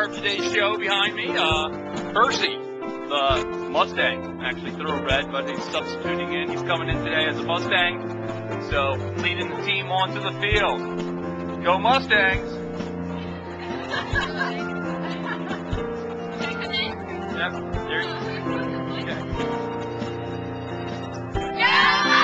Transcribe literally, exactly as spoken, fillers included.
of today's show behind me, uh, Percy, the Mustang, actually thoroughbred, but he's substituting in. He's coming in today as a Mustang, so leading the team onto the field. Go Mustangs! Yep, there you go. Okay. Yeah!